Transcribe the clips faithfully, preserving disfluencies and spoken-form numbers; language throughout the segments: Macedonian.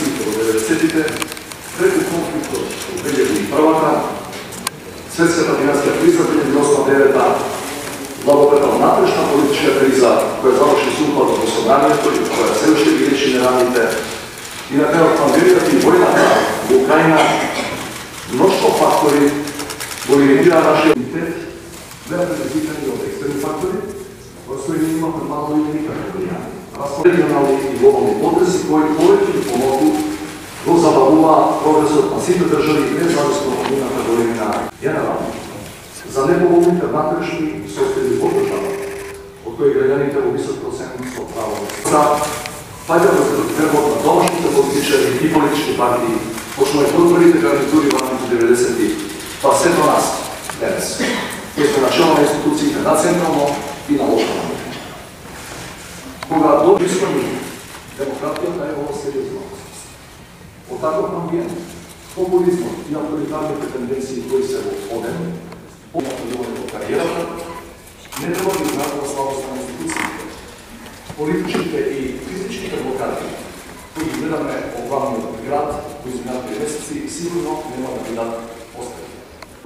devedesetih do devedesetih preko konflikta u dve hiljade prve. Svjetska dinastija kriza dve hiljade osme devete. Blagovremena naprešna politička kriza koja završi sukladno gospodarnje, koja se još i riječi ne radite. I na kraju pandemijati vojna Ukrajina, mnoštvo faktori koji emitira naš identitet, veoma različni od eksterni faktori, prosto i ima premalo ili nikakve vrijeme. Regionalni i globalni potezi koji povećaju pomogu do zabavula progresov na svite državi nezavisno od njena trgovina. Generalno, za nepovolite natrešni socijali podržava, od kojeg građaните u visok procentno pravo. Za paljamo se trebao na domašnjite političari i politički partiji, pošto je potvorite garnituri u ranih devedesetih, pa sve do nas, danas, koji smo na čelnoj instituciji na centralno i na lokalnom. Koga dođe ispravni, demokratija daje ovo seriozno. Od takvog ambijenta, populizmu i autoritarne tendencije koji se odenu, od karijera, ne treba bi znatno slavost na institucije. Političke i fizičke advokati koji gledame oglavni grad u izminatoj meseci sigurno nema da bi dat ostaviti.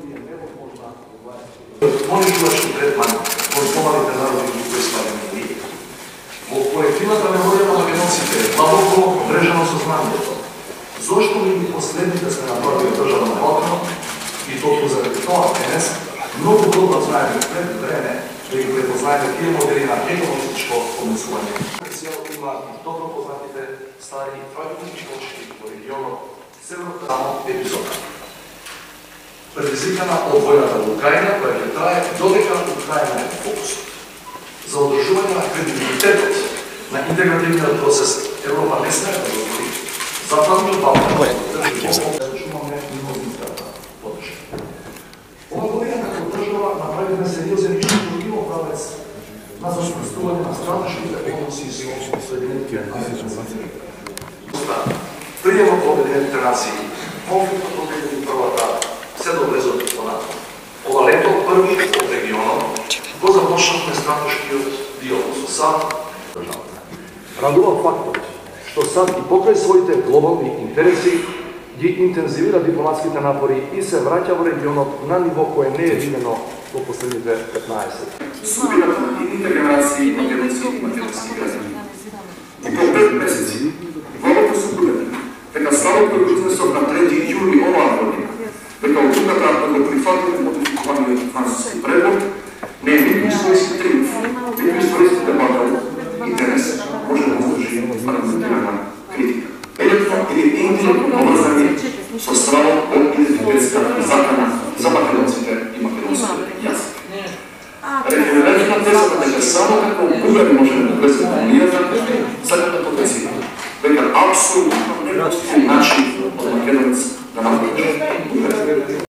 Monitorački tretman konzumalite narodnih koji stavljamo u lijek. Od kolektivata memorijama genocide, glaboko mrežano saznanje to. Zašto mi poslednjite se napravili država na Balkanu i to tu zaradi toga danas, mnogo dobro znajemo pred vreme da ih prepoznajete tije moderina ekonomističko odnosovanje. Cijelo ima dobro poznatite stari tradicionalistički u regionu severno epizoda. Predizikana od vojna Ukrajina koja je traje dodeka Ukrajina je u fokusu. Za održuvanje kredibilitetot na integrativni proces Evropa ne smije da dozvoli zapadni Balkan da šumame imovinskata podrške. Ova godina kako država napravljena seriozan i širokimo pravec na zaštituvanje na strateških odnosi s Sjedinjenim Američkim. Prijemo pobjede internaciji, konflikta pobjede prvata, sve do brezo NATO. Ova leto prvi od regionom go započnutne strateški dio sa državama. Raduje faktor što sad i pokraj svojite globalni interesi gdje intenzivira diplomatski napori i se vraća u region na nivo koje ne je vidjeno u posljednjite petnaest. Subiramo i integraciji makedonskih i makedonskih građana. U po pet meseci, valoko su budeni, така само приближно са на трети юли оваа година, дека одлуката да го прифатите модификуваниот француски предлог не е ниту историски триумф, ниту историски дебатал, интерес може да издржи аргументирана критика. Електно или индиректно поврзани со стравот од идентитетска закана за македонците и македонските јазик. Референдумот тезата дека само како бугари може да влезе во унијата, сака да потенцира дека апсолутно не постои начин од македонец да направи.